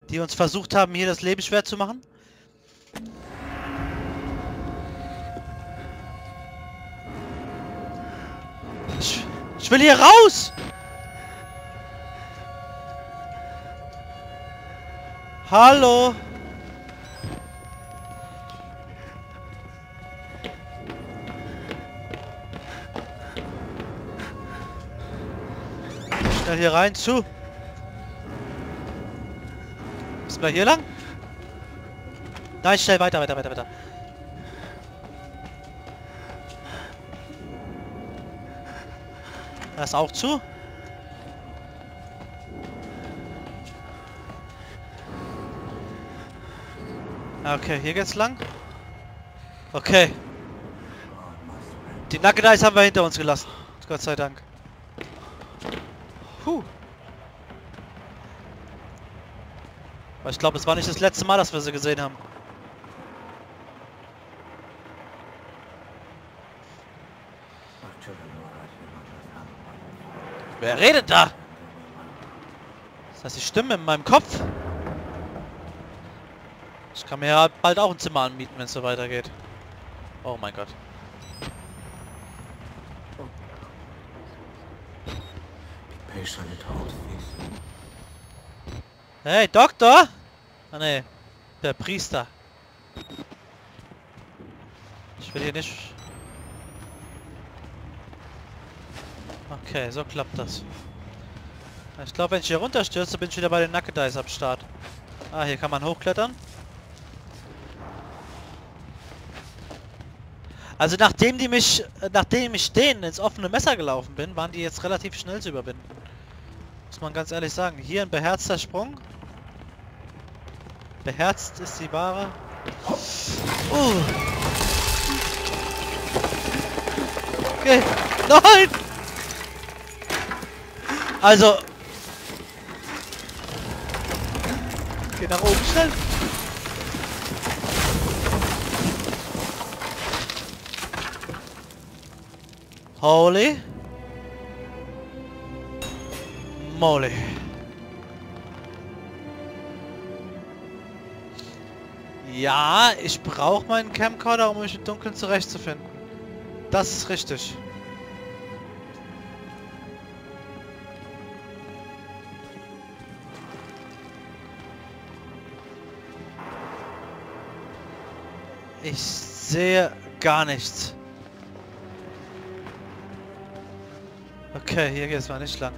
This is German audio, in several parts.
Die uns versucht haben, hier das Leben schwer zu machen. Ich will hier raus! Hallo! Schnell hier rein, zu! Müssen wir hier lang? Nein, schnell weiter, weiter, weiter, weiter. Das ist auch zu. Okay, hier geht's lang. Okay. Die Nugget Eyes haben wir hinter uns gelassen. Gott sei Dank. Puh. Aber ich glaube, das war nicht das letzte Mal, dass wir sie gesehen haben. Wer redet da? Das heißt, die Stimme in meinem Kopf. Ich kann mir ja bald auch ein Zimmer anmieten, wenn es so weitergeht. Oh mein Gott. Hey, Doktor! Ah ne, der Priester. Ich will hier nicht... Okay, so klappt das. Ich glaube, wenn ich hier runterstürze, bin ich wieder bei den Nugget Eyes am Start. Ah, hier kann man hochklettern. Also nachdem ich denen ins offene Messer gelaufen bin, waren die jetzt relativ schnell zu überwinden. Muss man ganz ehrlich sagen. Hier ein beherzter Sprung. Beherzt ist die Ware. Okay. Nein! Also... Geh nach oben schnell. Holy moly. Ja, ich brauche meinen Camcorder, um mich im Dunkeln zurechtzufinden. Das ist richtig. Ich sehe gar nichts. Okay, hier geht es mal nicht lang.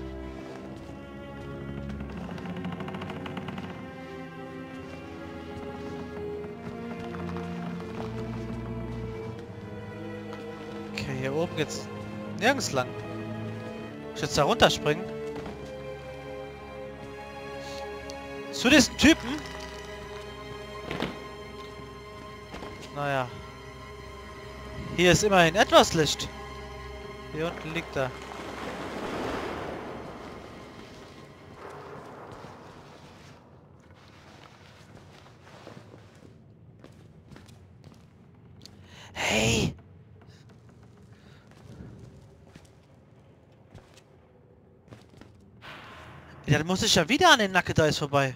Okay, hier oben geht's nirgends lang. Ich jetzt da runterspringen? Zu diesen Typen? Naja. Hier ist immerhin etwas Licht. Hier unten liegt er. Hey! Ja, dann muss ich ja wieder an den Nugget Eyes vorbei.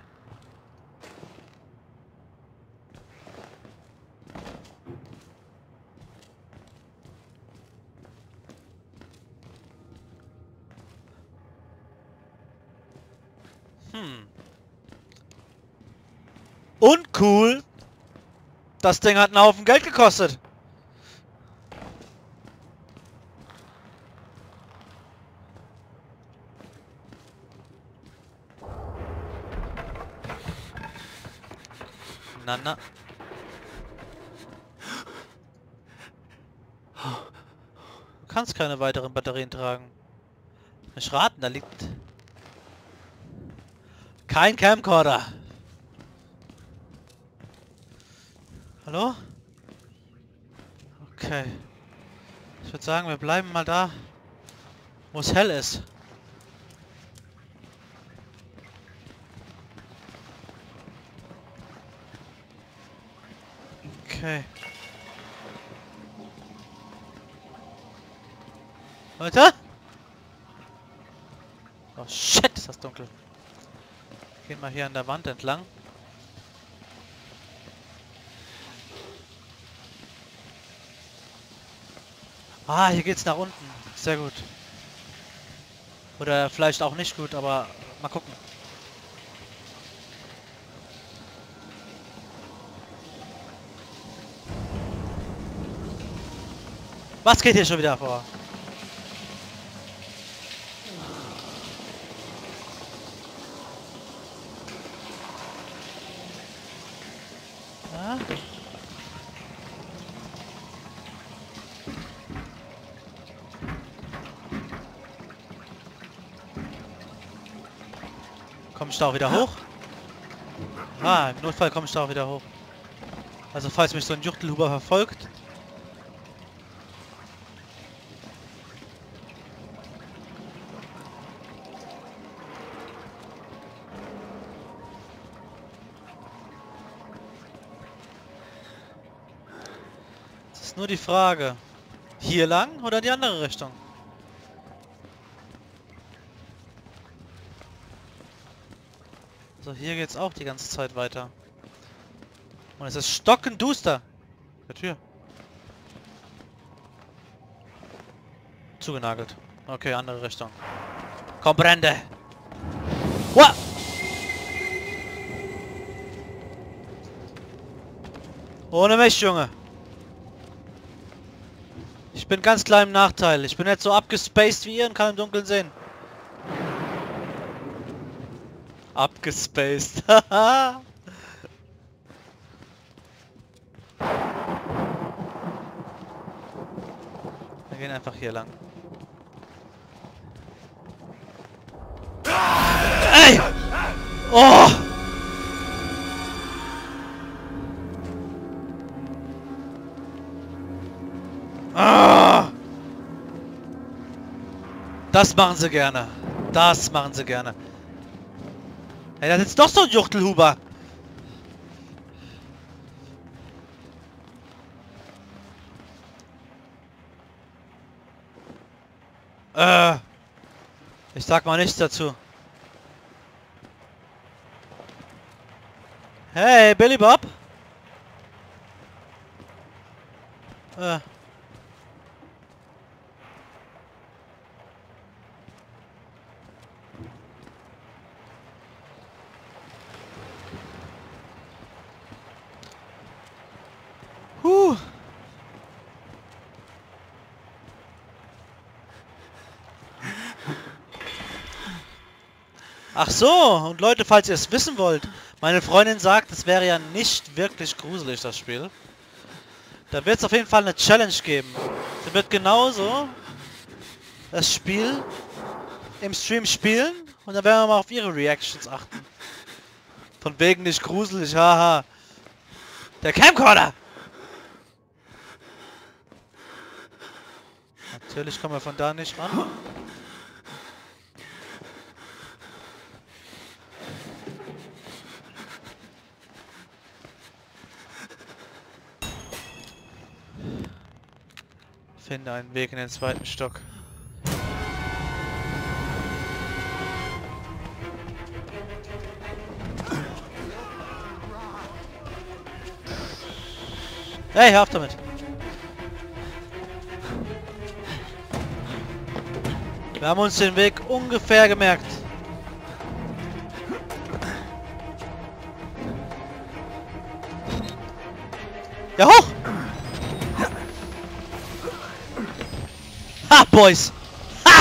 Uncool. Das Ding hat einen Haufen Geld gekostet. Na, na. Du kannst keine weiteren Batterien tragen. Nicht raten, da liegt... kein Camcorder. Hallo? Okay. Ich würde sagen, wir bleiben mal da, wo es hell ist. Okay. Leute? Oh shit, ist das dunkel. Gehen wir hier an der Wand entlang. Ah, hier geht's nach unten. Sehr gut. Oder vielleicht auch nicht gut, aber mal gucken. Was geht hier schon wieder vor? Ja? Komm ich da auch wieder hoch? Ah, im Notfall komme ich da auch wieder hoch. Also falls mich so ein Juchtelhuber verfolgt. Das ist nur die Frage. Hier lang oder die andere Richtung? So, hier geht's auch die ganze Zeit weiter. Und es ist stockenduster. Der Tür. Zugenagelt. Okay, andere Richtung. Comprende. What? Ohne mich, Junge. Ich bin ganz klar im Nachteil. Ich bin jetzt so abgespaced wie ihr und kann im Dunkeln sehen. Abgespaced. Haha. Wir gehen einfach hier lang. Ey! Oh! Ah! Das machen sie gerne. Das machen sie gerne. Hey, da sitzt doch so ein Juchtelhuber. Ich sag mal nichts dazu. Hey, Billy Bob. Ach so, und Leute, falls ihr es wissen wollt, meine Freundin sagt, es wäre ja nicht wirklich gruselig, das Spiel. Da wird es auf jeden Fall eine Challenge geben. Sie wird genauso das Spiel im Stream spielen und dann werden wir mal auf ihre Reactions achten. Von wegen nicht gruselig, haha. Der Camcorder! Natürlich kommen wir von da nicht ran. Finde einen Weg in den zweiten Stock. Hey, hör auf damit! Wir haben uns den Weg ungefähr gemerkt. Ja, hoch! Ha, Boys! Ha!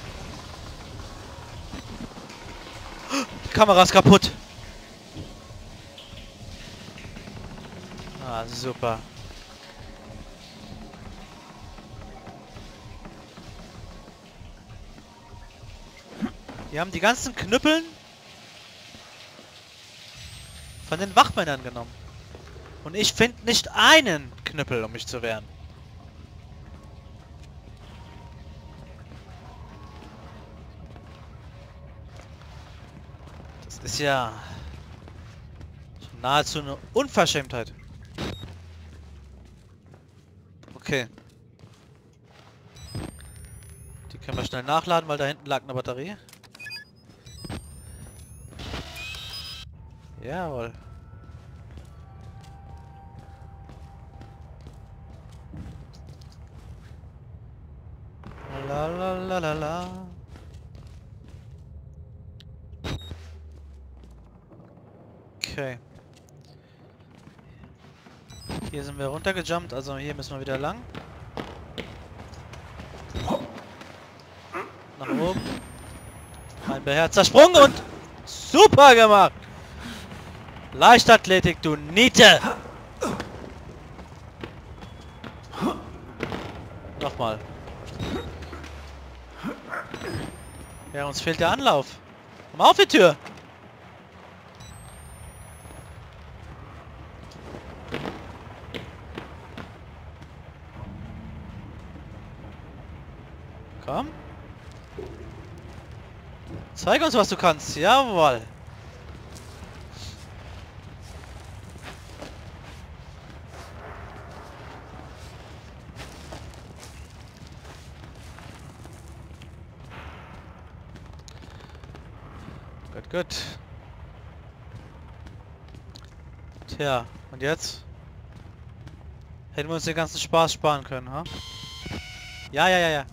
Die Kamera ist kaputt. Ah, super. Die haben die ganzen Knüppeln von den Wachmännern genommen. Und ich finde nicht einen Knüppel, um mich zu wehren. Das ist ja nahezu eine Unverschämtheit. Okay. Die können wir schnell nachladen, weil da hinten lag eine Batterie. Jawohl. La la la la la. Okay. Hier sind wir runtergejumpt, also hier müssen wir wieder lang. Nach oben. Ein beherzter Sprung und super gemacht! Leichtathletik, du Niete! Nochmal. Ja, uns fehlt der Anlauf. Komm auf die Tür! Komm. Zeig uns, was du kannst. Jawohl. Gut, gut. Tja, und jetzt? Hätten wir uns den ganzen Spaß sparen können, ha? Ja, ja, ja, ja.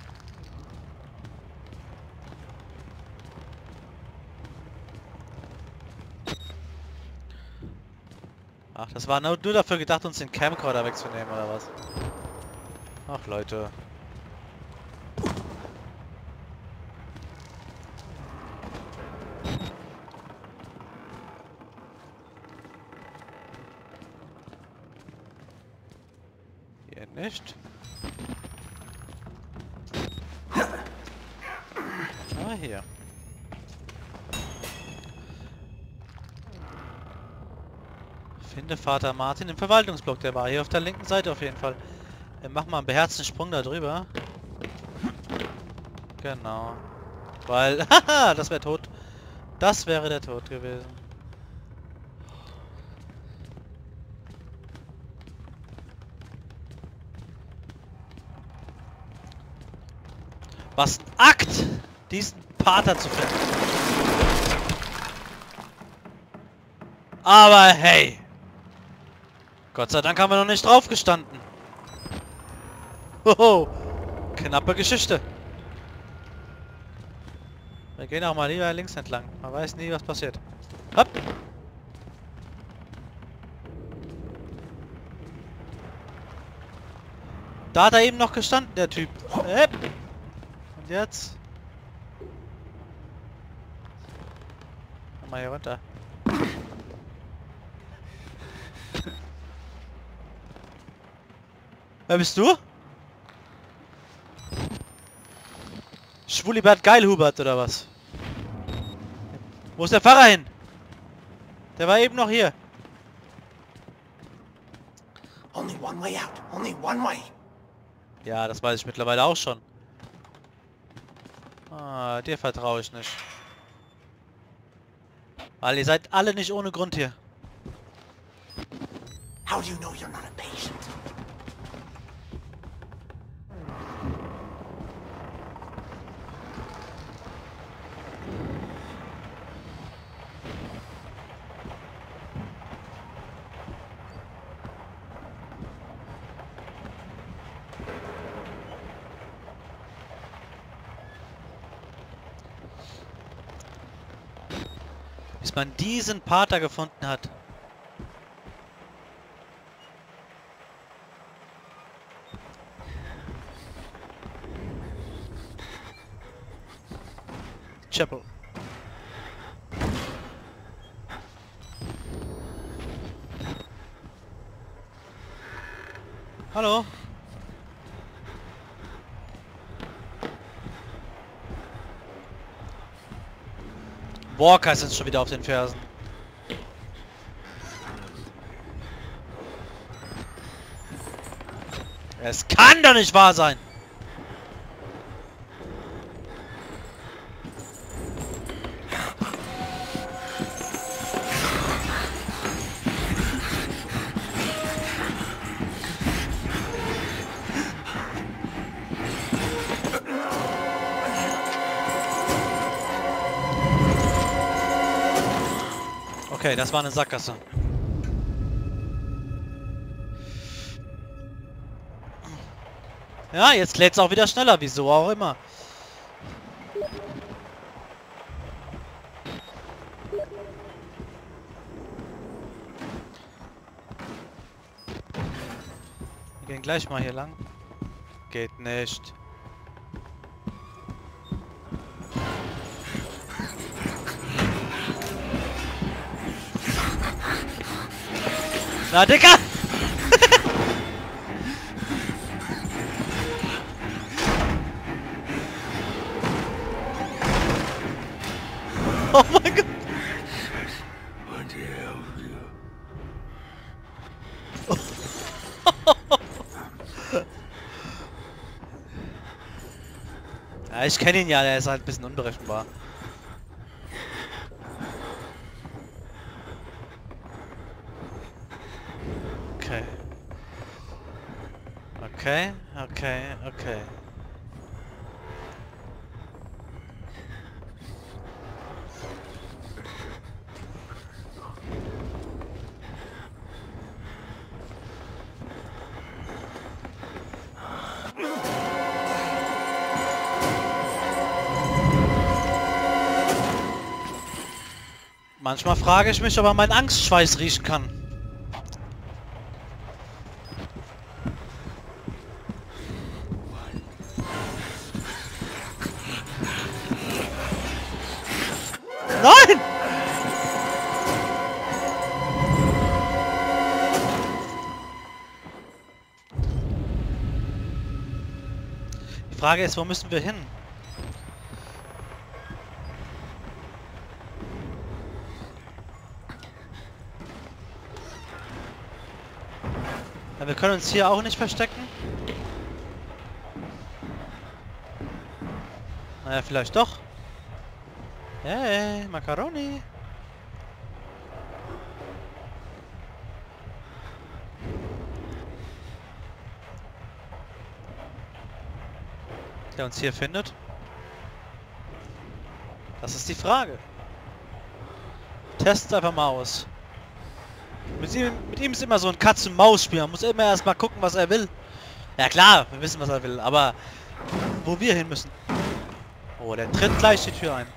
Ach, das war nur dafür gedacht, uns den Camcorder wegzunehmen, oder was? Ach, Leute. Hier nicht. Ah, hier. Finde Vater Martin im Verwaltungsblock. Der war hier auf der linken Seite auf jeden Fall. Wir machen mal einen beherzten Sprung da drüber. Genau. Weil, haha, das wäre tot. Das wäre der Tod gewesen. Was ein Akt, diesen Pater zu finden. Aber hey. Gott sei Dank haben wir noch nicht drauf gestanden. Hoho. Knappe Geschichte. Wir gehen auch mal lieber links entlang. Man weiß nie, was passiert. Hopp. Da hat er eben noch gestanden, der Typ. Und jetzt? Mal hier runter. Wer bist du? Schwulibert Geilhubert oder was? Wo ist der Pfarrer hin? Der war eben noch hier. Only one way out. Only one way. Ja, das weiß ich mittlerweile auch schon. Ah, dir vertraue ich nicht. Weil ihr seid alle nicht ohne Grund hier. How do you know you're not a patient? Bis man diesen Pater gefunden hat. Chapel. Hallo? Walker ist jetzt schon wieder auf den Fersen. Es kann doch nicht wahr sein! Okay, das war eine Sackgasse. Ja, jetzt lädt es auch wieder schneller, wieso auch immer. Wir gehen gleich mal hier lang. Geht nicht. Na, Dicker! Oh mein Gott! What the hell, Ja, ich kenne ihn ja, der ist halt ein bisschen unberechenbar. Okay. Okay, okay, okay. Manchmal frage ich mich, ob er meinen Angstschweiß riechen kann. Nein! Die Frage ist, wo müssen wir hin? Ja, wir können uns hier auch nicht verstecken. Naja, vielleicht doch. Hey, Macaroni. Der uns hier findet? Das ist die Frage. Testet einfach mal aus. Mit ihm ist immer so ein Katz-und-Maus-Spiel. Man muss immer erstmal gucken, was er will. Ja klar, wir wissen, was er will, aber wo wir hin müssen. Oh, der tritt gleich die Tür ein.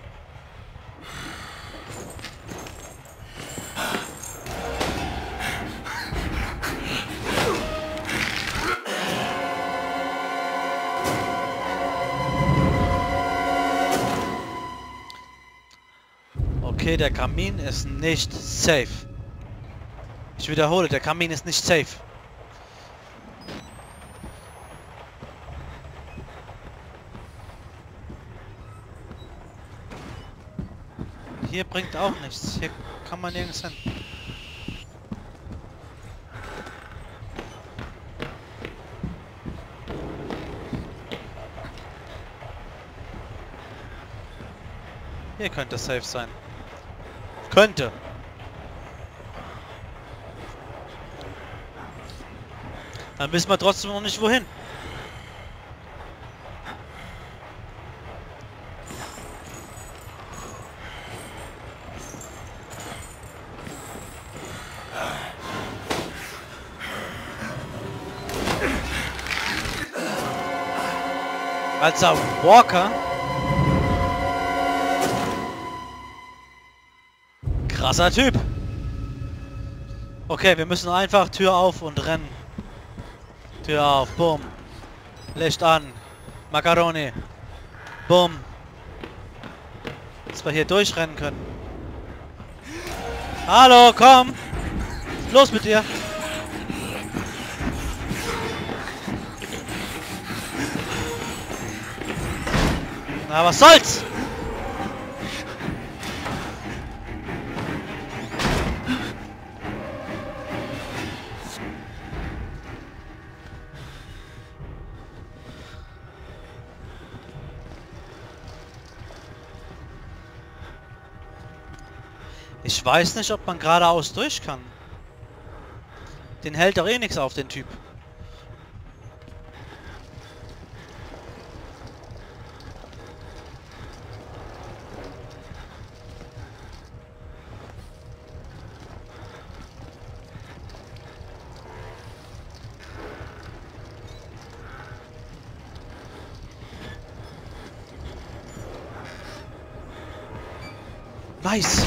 Okay, der Kamin ist nicht safe. Ich wiederhole, der Kamin ist nicht safe. Hier bringt auch nichts. Hier kann man nirgends hin. Hier könnte es safe sein. Könnte. Dann wissen wir trotzdem noch nicht wohin. Alter Walker. Krasser Typ. Okay, wir müssen einfach Tür auf und rennen. Tür auf, bumm. Licht an. Macaroni. Bumm. Dass wir hier durchrennen können. Hallo, komm. Los mit dir. Na, was soll's? Ich weiß nicht, ob man geradeaus durch kann. Den hält doch eh nichts auf, den Typ. Nice.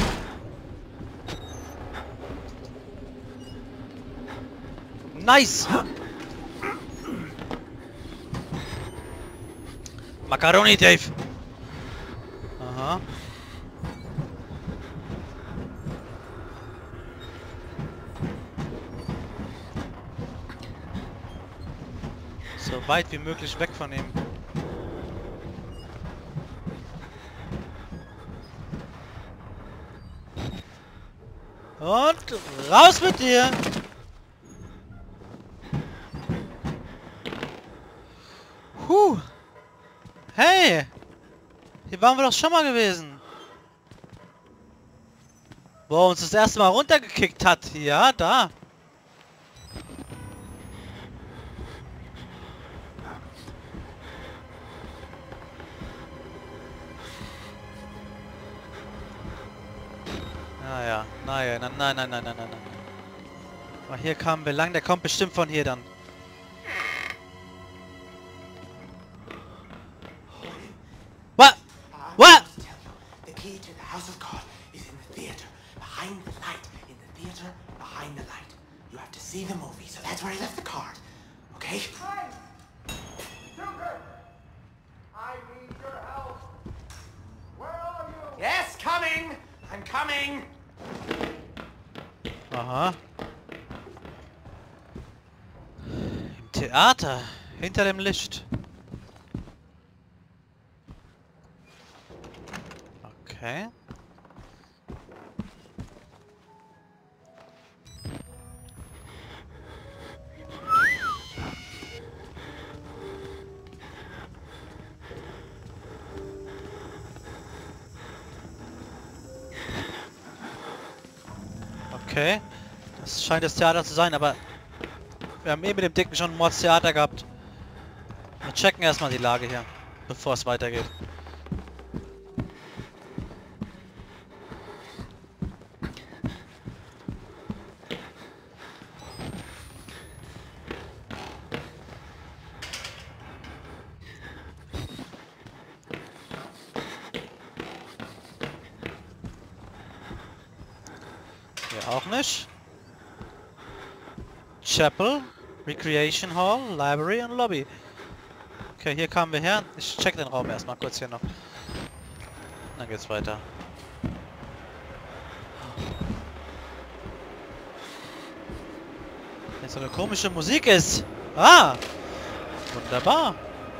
Nice. Macaroni, Dave. Aha. So weit wie möglich weg von ihm. Und raus mit dir! Hey! Hier waren wir doch schon mal gewesen. Wo er uns das erste Mal runtergekickt hat. Ja, da. Naja, naja, nein. Aber hier kamen wir lang, der kommt bestimmt von hier dann. What? What? The key to the house of God is in the theater, behind the light. In the theater, behind the light. You have to see the movie, so that's where I left the card. Okay? Hey! Joker! I need your help. Where are you? Yes, coming! I'm coming! Aha. Im Theater, hinter dem Licht. Okay. Okay. Das scheint das Theater zu sein, aber wir haben eben mit dem Dicken schon ein Mordstheater gehabt. Wir checken erstmal die Lage hier, bevor es weitergeht. Hier auch nicht. Chapel, Recreation Hall, Library und Lobby. Okay, hier kamen wir her. Ich check den Raum erstmal kurz hier noch. Dann geht's weiter. Jetzt so eine komische Musik ist. Ah! Wunderbar.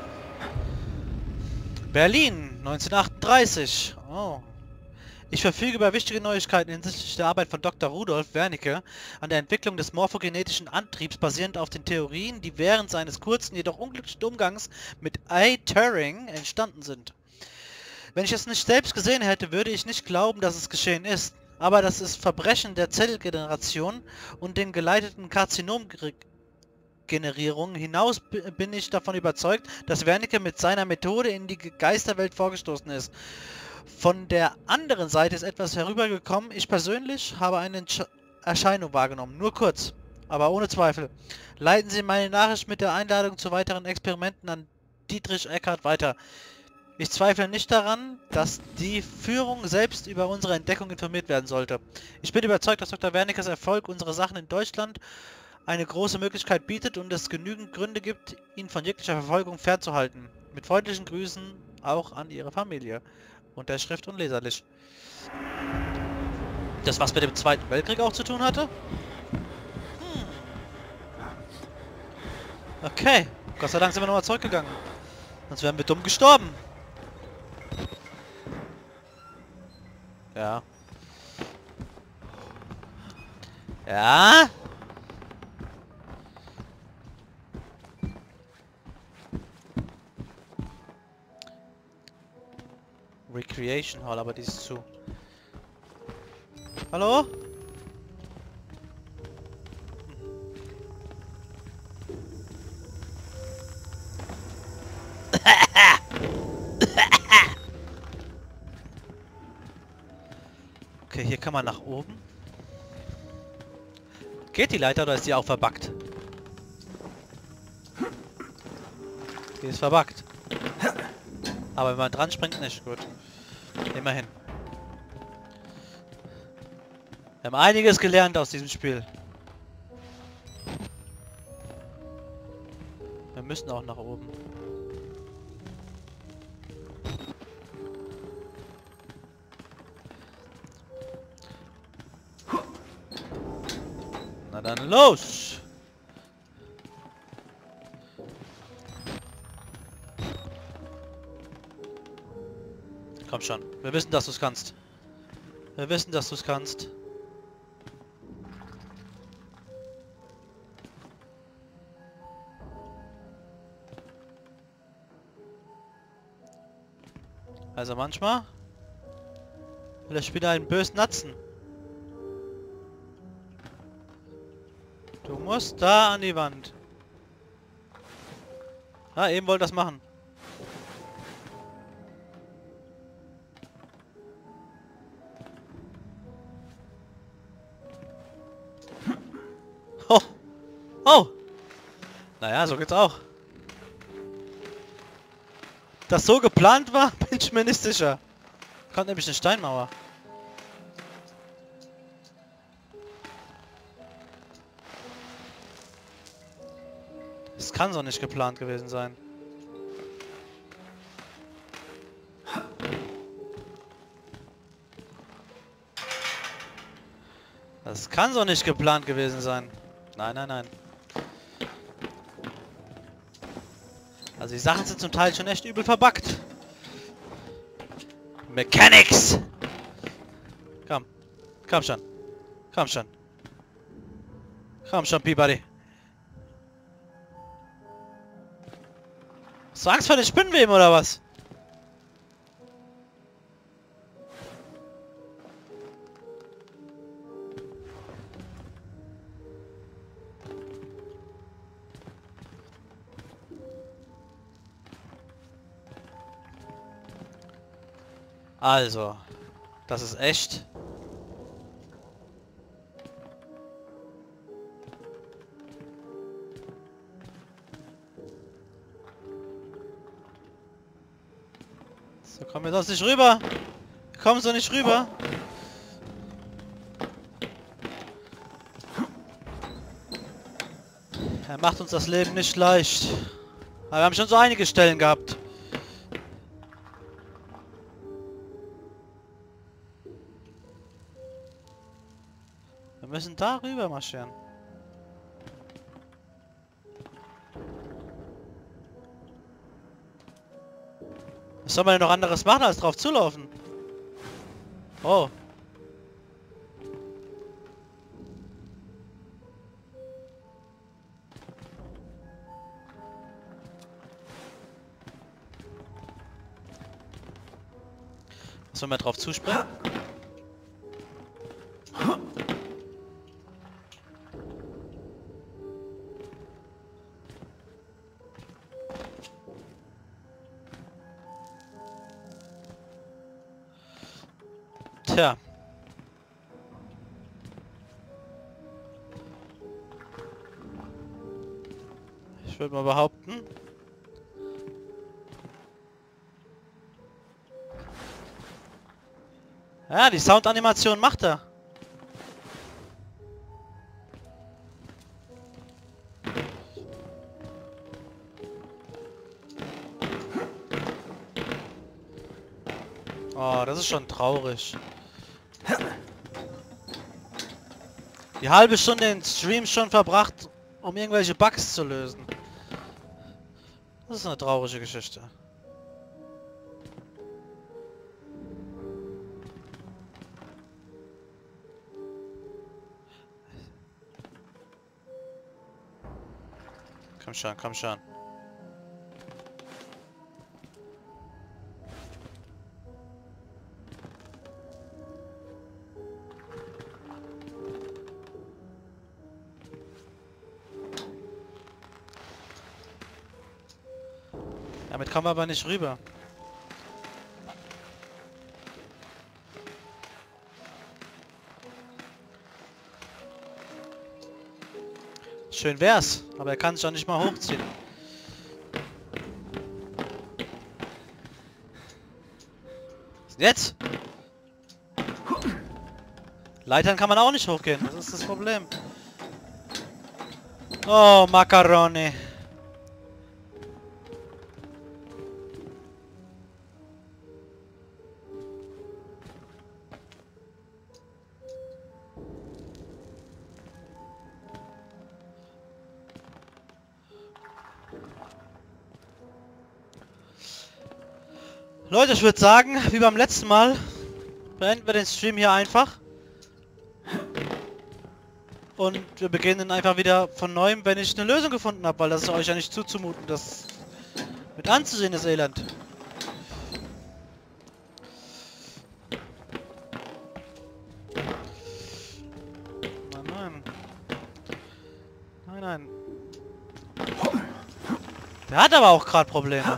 Berlin, 1938. Oh. Ich verfüge über wichtige Neuigkeiten hinsichtlich der Arbeit von Dr. Rudolf Wernicke an der Entwicklung des morphogenetischen Antriebs basierend auf den Theorien, die während seines kurzen, jedoch unglücklichen Umgangs mit A. Turing entstanden sind. Wenn ich es nicht selbst gesehen hätte, würde ich nicht glauben, dass es geschehen ist. Aber das ist Verbrechen der Zellgeneration und den geleiteten Karzinomgenerierungen hinaus bin ich davon überzeugt, dass Wernicke mit seiner Methode in die Geisterwelt vorgestoßen ist. Von der anderen Seite ist etwas herübergekommen. Ich persönlich habe eine Erscheinung wahrgenommen. Nur kurz, aber ohne Zweifel. Leiten Sie meine Nachricht mit der Einladung zu weiteren Experimenten an Dietrich Eckart weiter. Ich zweifle nicht daran, dass die Führung selbst über unsere Entdeckung informiert werden sollte. Ich bin überzeugt, dass Dr. Wernickes Erfolg unsere Sachen in Deutschland eine große Möglichkeit bietet und es genügend Gründe gibt, ihn von jeglicher Verfolgung fernzuhalten. Mit freundlichen Grüßen auch an Ihre Familie. Unterschrift unleserlich. Das was mit dem Zweiten Weltkrieg auch zu tun hatte? Okay. Gott sei Dank sind wir nochmal zurückgegangen. Sonst wären wir dumm gestorben. Ja. Ja? Recreation Hall, aber die ist zu. Hallo? Okay, hier kann man nach oben. Geht die Leiter oder ist die auch verbuggt? Die ist verbuggt. Aber wenn man dran springt, nicht. Gut. Immerhin. Wir haben einiges gelernt aus diesem Spiel. Wir müssen auch nach oben. Na dann los! Komm schon, wir wissen, dass du es kannst. Wir wissen, dass du es kannst. Also manchmal will der Spieler einen bösen Natzen. Du musst da an die Wand. Ah, eben wollte das machen. Oh! Oh! Naja, so geht's auch. Das so geplant war, bin ich mir nicht sicher. Kommt nämlich eine Steinmauer. Das kann so nicht geplant gewesen sein. Das kann so nicht geplant gewesen sein. Nein, nein, nein. Also die Sachen sind zum Teil schon echt übel verbuggt. Mechanics! Komm. Komm schon. Komm schon. Komm schon, Peabody. Hast du Angst vor den Spinnenweben oder was? Also, das ist echt. So, kommen wir sonst nicht rüber. Wir kommen so nicht rüber. Er macht uns das Leben nicht leicht. Aber wir haben schon so einige Stellen gehabt. Wir müssen da rüber marschieren. Was soll man denn noch anderes machen, als drauf zulaufen? Oh. Sollen wir drauf zuspringen? Tja. Ich würde mal behaupten. Ja, die Soundanimation macht er. Oh, das ist schon traurig. Die halbe Stunde in Stream schon verbracht, um irgendwelche Bugs zu lösen. Das ist eine traurige Geschichte. Komm schon, komm schon. Damit kommen wir aber nicht rüber. Schön wär's, aber er kann sich doch nicht mal hochziehen. Was ist denn jetzt? Leitern kann man auch nicht hochgehen, das ist das Problem. Oh, Macaroni. Leute, ich würde sagen, wie beim letzten Mal, beenden wir den Stream hier einfach. Und wir beginnen einfach wieder von neuem, wenn ich eine Lösung gefunden habe, weil das ist euch ja nicht zuzumuten, das mit anzusehen, das Elend. Nein, nein. Nein, nein. Der hat aber auch gerade Probleme.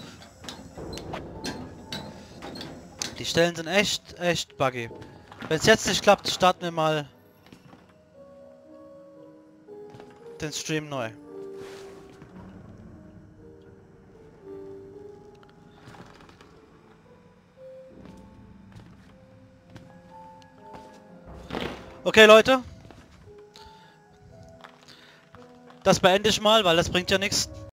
Die Stellen sind echt buggy. Wenn es jetzt nicht klappt, starten wir mal den Stream neu. Okay, Leute. Das beende ich mal, weil das bringt ja nichts.